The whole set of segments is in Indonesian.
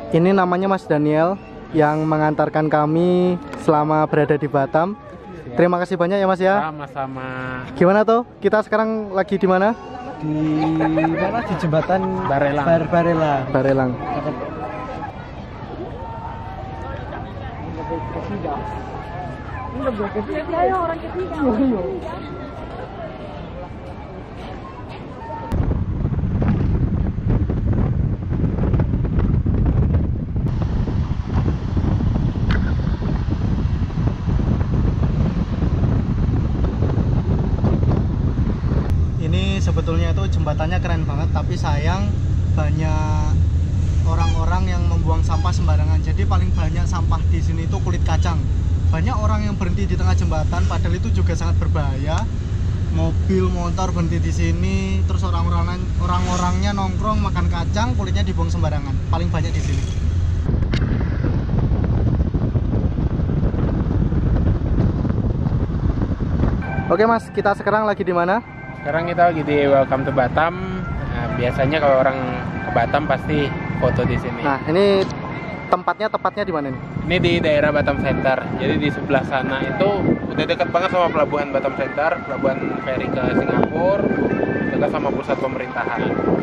Ini namanya Mas Daniel yang mengantarkan kami selama berada di Batam. Terima kasih banyak ya Mas ya. Sama-sama. Gimana tuh? Kita sekarang lagi di mana? Di mana? Di jembatan Barelang. Barelang. Orang ketiga. Ini sebetulnya itu jembatannya keren banget, tapi sayang banyak orang-orang yang membuang sampah sembarangan. Jadi paling banyak sampah di sini itu kulit kacang. Banyak orang yang berhenti di tengah jembatan, padahal itu juga sangat berbahaya. Mobil, motor berhenti di sini, terus orang-orangnya nongkrong makan kacang, kulitnya dibuang sembarangan. Paling banyak di sini. Oke Mas, kita sekarang lagi di mana? Sekarang kita lagi di Welcome to Batam. Nah, biasanya kalau orang ke Batam pasti foto di sini. Nah, ini tepatnya di mana nih? Ini di daerah Batam Center. Jadi di sebelah sana itu udah dekat banget sama pelabuhan Batam Center, pelabuhan feri ke Singapura, dekat sama pusat pemerintahan.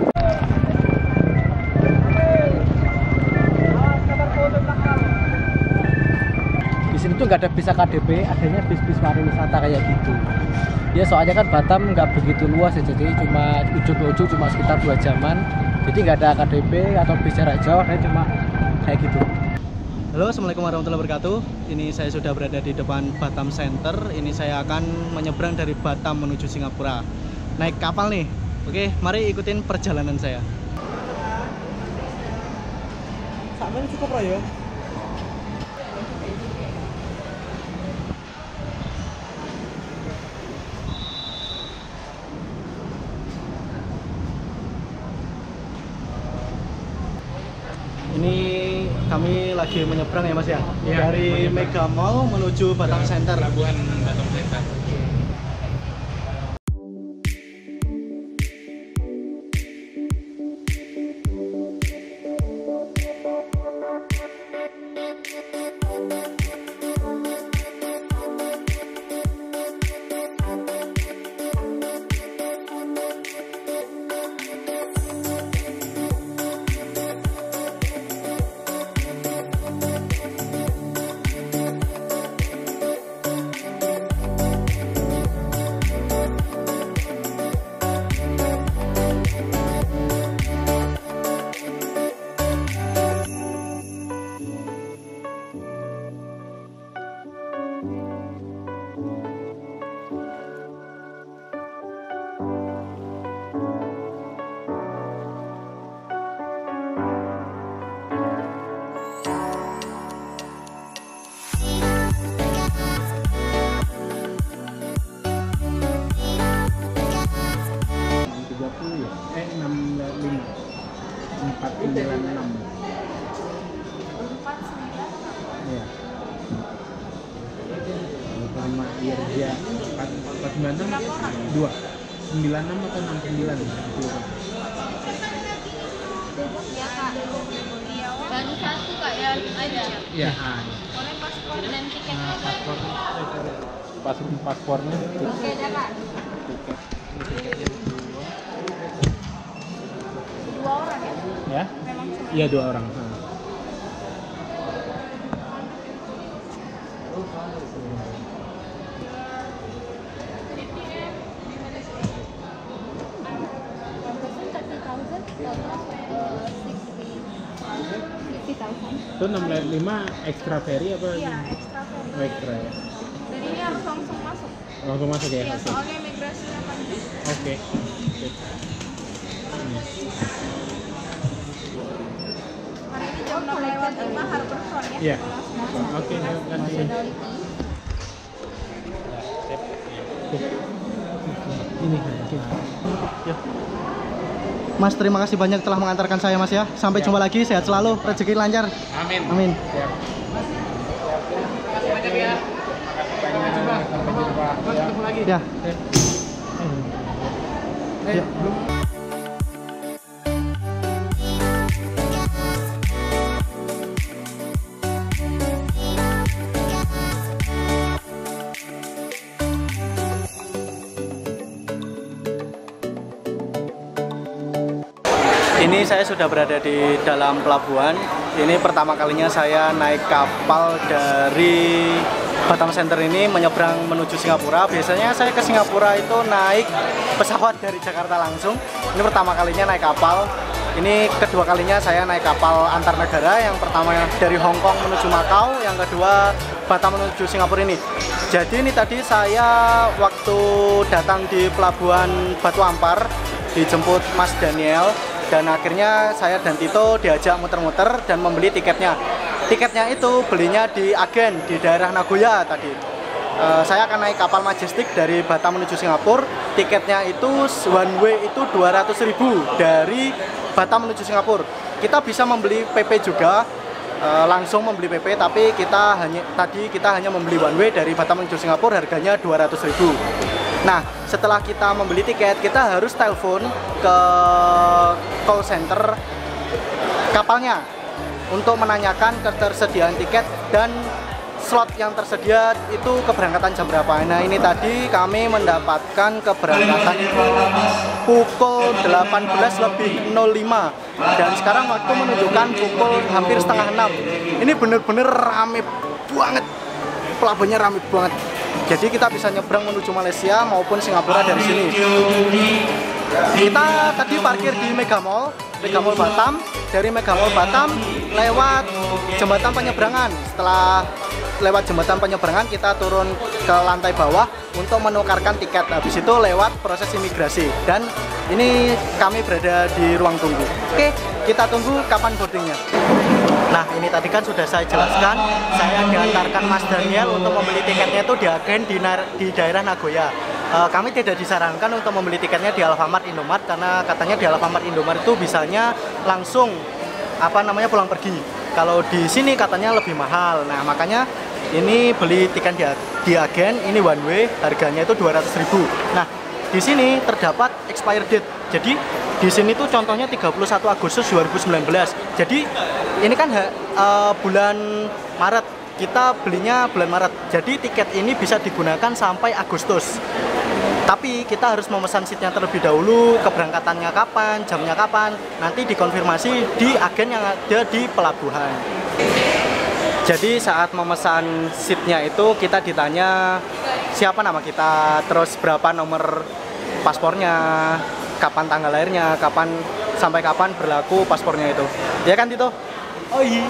Di sini tuh nggak ada bisa KDP, adanya bis-bis pariwisata kayak gitu. Ya soalnya kan Batam nggak begitu luas ya, jadi cuma ujung ke ujung cuma sekitar 2 jaman. Jadi nggak ada KDP atau bis jarak jauh, kayak cuma kayak gitu. Halo, assalamualaikum warahmatullahi wabarakatuh. Ini saya sudah berada di depan Batam Center. Ini saya akan menyeberang dari Batam menuju Singapura. Naik kapal nih. Oke, mari ikutin perjalanan saya. Sampai cukup ya. Ini kami lagi menyeberang ya Mas ya? Iya, dari Mega Mall menuju Batam Center. Pelabuhan Batam Center. Iya. 45 biar dia 496 2 96 atau 69 gitu. Ya kak, baru satu kak ya aja. Iya. Boleh paspor dan tiketnya kak. Paspornya. Oke dah kak. Dua orang ya? Ya? Memang cuma. Iya 2 orang. Itu 605 extra ferry apa? Iya, extra ferry. Oh, extra ya. Dan ini harus langsung masuk. Langsung masuk ya? Iya, Oke. soalnya imigrasinya panjang. Oke. Hari ini jam 6:05 Harbourfront ya. Iya. Langsung masuk. Oke, terima kasih. Nationality. Ini. Ya. Mas, terima kasih banyak telah mengantarkan saya Mas ya. Sampai jumpa lagi, sehat selalu, rezeki lancar. Amin. Amin. Siap. Banyak ya. Sampai jumpa. Ketemu lagi. Ya. Ya. Ini saya sudah berada di dalam pelabuhan. Ini pertama kalinya saya naik kapal dari Batam Center ini menyeberang menuju Singapura. Biasanya saya ke Singapura itu naik pesawat dari Jakarta langsung. Ini pertama kalinya naik kapal. Ini kedua kalinya saya naik kapal antar negara. Yang pertama dari Hong Kong menuju Macau, yang kedua Batam menuju Singapura ini. Jadi ini tadi saya waktu datang di pelabuhan Batu Ampar dijemput Mas Daniel, dan akhirnya saya dan Tito diajak muter-muter dan membeli tiketnya. Tiketnya itu belinya di agen di daerah Nagoya tadi. Saya akan naik kapal Majestic dari Batam menuju Singapura. Tiketnya itu one way itu 200.000 dari Batam menuju Singapura. Kita bisa membeli PP juga, langsung membeli PP, tapi kita hanya membeli one way dari Batam menuju Singapura, harganya 200.000. Nah, setelah kita membeli tiket, kita harus telepon ke call center kapalnya untuk menanyakan ketersediaan tiket dan slot yang tersedia itu keberangkatan jam berapa. Nah, ini tadi kami mendapatkan keberangkatan itu pukul 18.05 dan sekarang waktu menunjukkan pukul hampir setengah 6. Ini bener-bener rame banget, pelabuhannya rame banget. Jadi kita bisa nyebrang menuju Malaysia maupun Singapura dari sini. Kita tadi parkir di Mega Mall Batam. Dari Mega Mall Batam lewat jembatan penyeberangan. Setelah lewat jembatan penyeberangan kita turun ke lantai bawah untuk menukarkan tiket. Habis itu lewat proses imigrasi. Dan ini kami berada di ruang tunggu. Oke, kita tunggu kapan boardingnya. Nah, ini tadi kan sudah saya jelaskan, saya diantarkan Mas Daniel untuk membeli tiketnya itu di agen di daerah Nagoya. Kami tidak disarankan untuk membeli tiketnya di Alfamart Indomart karena katanya di Alfamart Indomart itu bisanya langsung pulang pergi. Kalau di sini katanya lebih mahal. Nah, makanya ini beli tiket di agen, ini one way, harganya itu 200.000. Nah, di sini terdapat expired date. Jadi di sini tuh contohnya 31 Agustus 2019. Jadi ini kan bulan Maret, kita belinya bulan Maret. Jadi tiket ini bisa digunakan sampai Agustus. Tapi kita harus memesan seatnya terlebih dahulu, keberangkatannya kapan, jamnya kapan, nanti dikonfirmasi di agen yang ada di pelabuhan. Jadi saat memesan seatnya itu kita ditanya siapa nama kita, terus berapa nomor paspornya, kapan tanggal lahirnya, sampai kapan berlaku paspornya itu. Ya kan Tito? Oh iya.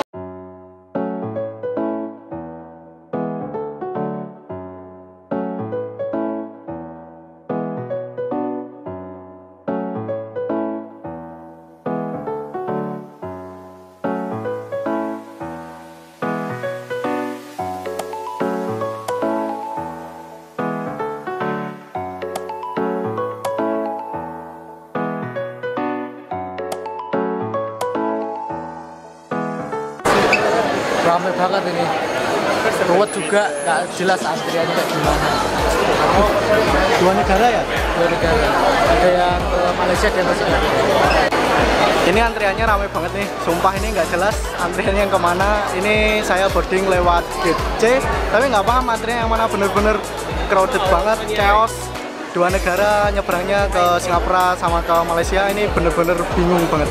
Ramai banget ini, ruwet juga, nggak jelas antriannya kayak gimana. Dua negara ya? Dua negara, ada yang ke Malaysia dan ke Singapura. Ini antriannya ramai banget nih, sumpah ini nggak jelas antriannya yang kemana. Ini saya boarding lewat gate C, tapi nggak paham antrian yang mana, bener-bener crowded banget, chaos. Dua negara nyebrangnya ke Singapura sama ke Malaysia, ini bener-bener bingung banget.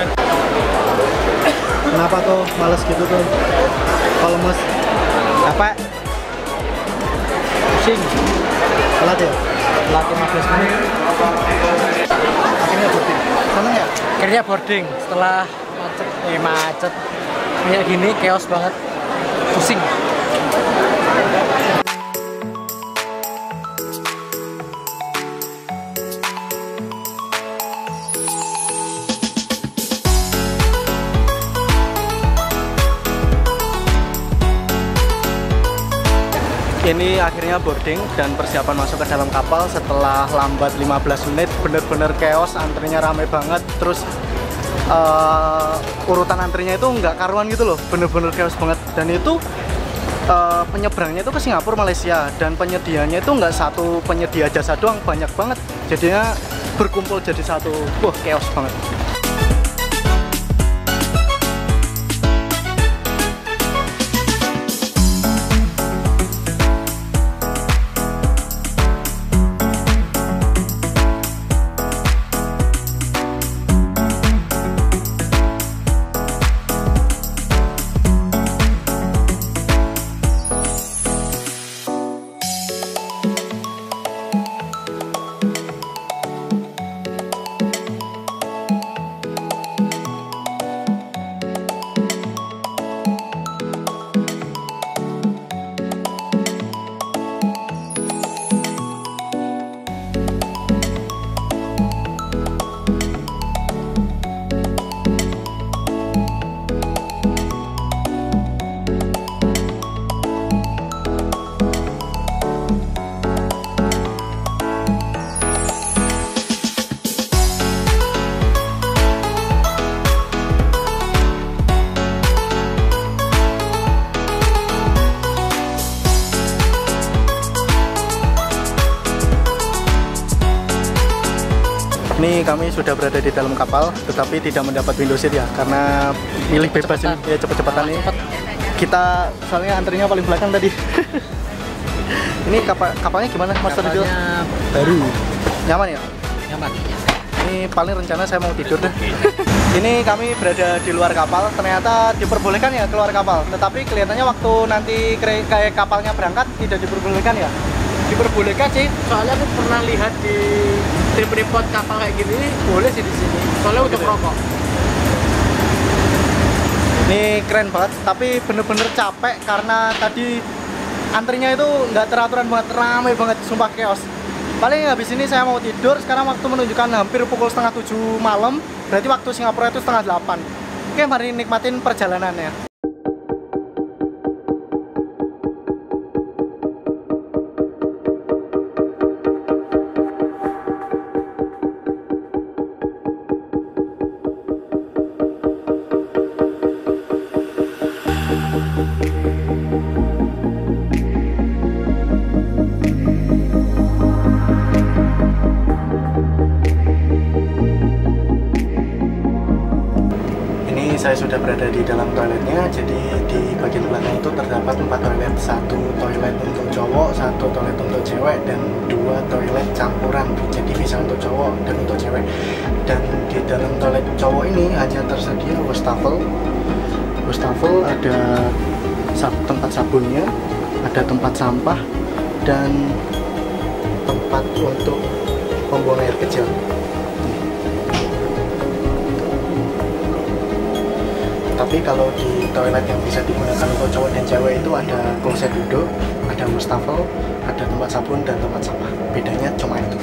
Kenapa tuh males gitu tuh? Kalau lemes apa? Pusing. Telat ya? Telat 15 menit. Akhirnya boarding. Seneng ya? Akhirnya boarding setelah macet kayak gini, chaos banget, pusing. Ini akhirnya boarding dan persiapan masuk ke dalam kapal. Setelah lambat 15 menit, bener-bener chaos, antrinya ramai banget. Terus urutan antrinya itu nggak karuan gitu loh, bener-bener chaos banget. Dan itu penyeberangnya itu ke Singapura, Malaysia, dan penyediaannya itu nggak satu penyedia jasa doang, banyak banget. Jadinya berkumpul jadi satu, wah chaos banget. Ini kami sudah berada di dalam kapal, tetapi tidak mendapat window seat ya, karena milih bebas ini, ya cepet-cepetan nih. Kita soalnya antrinya paling belakang tadi. Ini kapalnya gimana, Mas Ridho? Kapalnya baru, Nyaman ya? nyaman. Ini paling rencana saya mau tidur deh. Ini kami berada di luar kapal, ternyata diperbolehkan ya keluar kapal. Tetapi kelihatannya waktu nanti kayak kapalnya berangkat tidak diperbolehkan ya? Diperbolehkan sih, soalnya aku pernah lihat di trip-report kapal kayak gini, boleh sih di sini. Soalnya untuk rokok. Ini keren banget, tapi bener-bener capek karena tadi antrinya itu nggak teraturan banget, ramai banget, sumpah chaos. Paling habis ini saya mau tidur, sekarang waktu menunjukkan hampir pukul setengah 7 malam, berarti waktu Singapura itu setengah 8. Oke, mari nikmatin perjalanannya. Saya sudah berada di dalam toiletnya, jadi di bagian belakang itu terdapat 4 toilet, 1 toilet untuk cowok, 1 toilet untuk cewek, dan 2 toilet campuran, jadi bisa untuk cowok dan untuk cewek. Dan di dalam toilet cowok ini hanya tersedia wastafel, ada tempat sabunnya, ada tempat sampah, dan tempat untuk membuang air kecil. Tapi kalau di toilet yang bisa digunakan untuk cowok dan cewek itu ada kloset duduk, ada wastafel, ada tempat sabun dan tempat sampah. Bedanya cuma itu.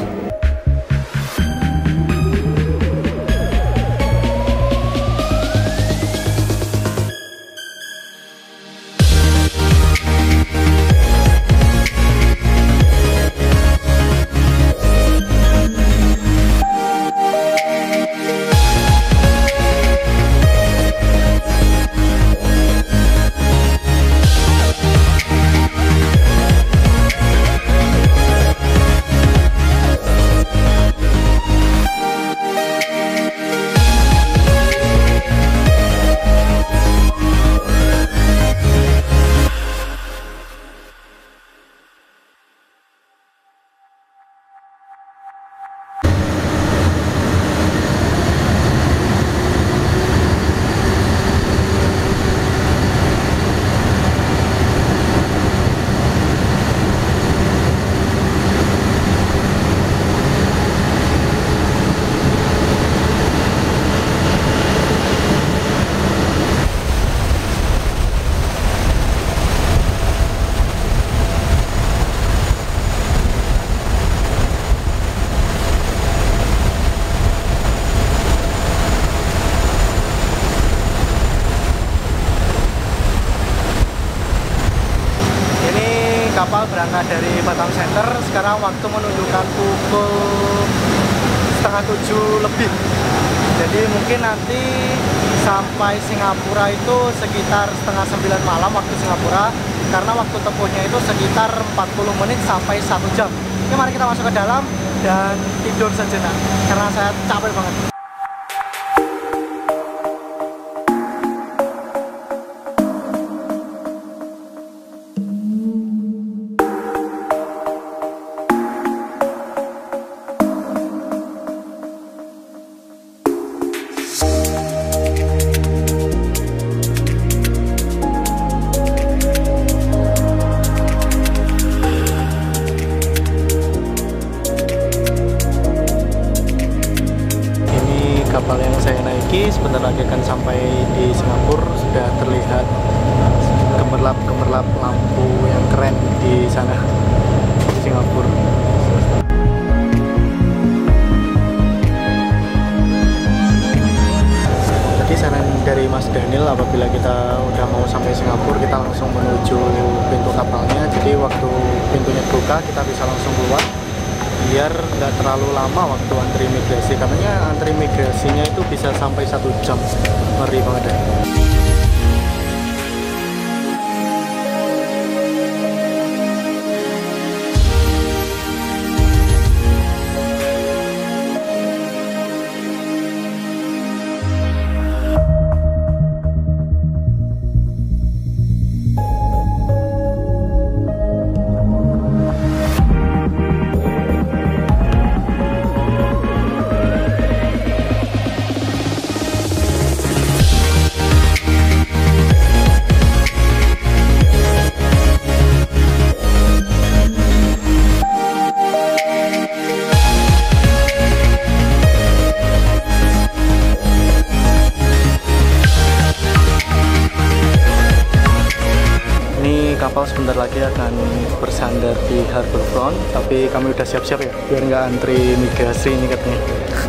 Kapal berangkat dari Batam Center, sekarang waktu menunjukkan pukul setengah 7 lebih. Jadi mungkin nanti sampai Singapura itu sekitar setengah 9 malam waktu Singapura, karena waktu tempuhnya itu sekitar 40 menit sampai 1 jam. Oke, mari kita masuk ke dalam dan tidur sejenak karena saya capek banget. Kapal yang saya naiki sebentar lagi akan sampai di Singapura. Sudah terlihat gemerlap lampu yang keren di sana di Singapura. Jadi saran dari Mas Daniel, apabila kita udah mau sampai Singapura, kita langsung menuju pintu kapalnya. Jadi waktu pintunya buka kita bisa langsung keluar, biar nggak terlalu lama waktu antri imigrasi. Katanya antri imigrasinya itu bisa sampai 1 jam. Ngeri banget deh. Saya akan bersandar di Harbourfront, tapi kami udah siap-siap ya, biar nggak antri migrasi ini katanya.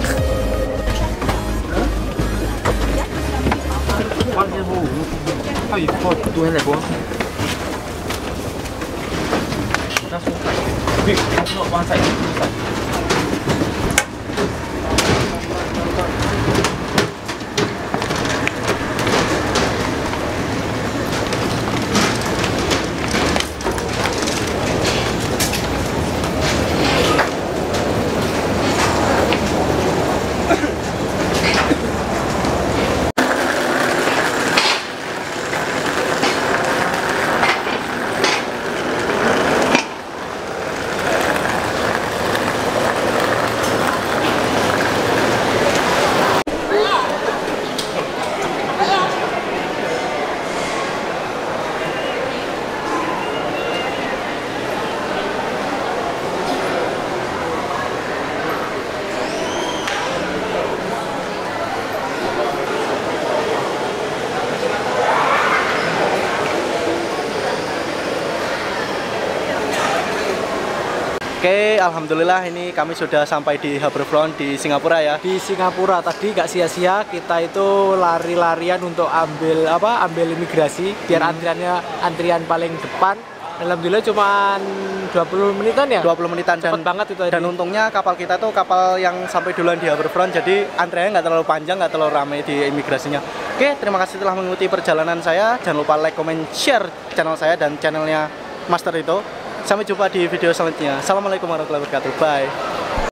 Oke, alhamdulillah ini kami sudah sampai di Harbourfront di Singapura ya. Di Singapura tadi nggak sia-sia kita itu lari-larian untuk ambil imigrasi biar antrian paling depan. Alhamdulillah cuma 20 menitan ya. 20 menitan Cepet banget itu tadi. Dan untungnya kapal kita tuh kapal yang sampai duluan di Harbourfront, jadi antriannya nggak terlalu panjang, nggak terlalu ramai di imigrasinya. Oke, terima kasih telah mengikuti perjalanan saya. Jangan lupa like, comment, share channel saya dan channelnya Master itu. Sampai jumpa di video selanjutnya. Assalamualaikum warahmatullahi wabarakatuh. Bye.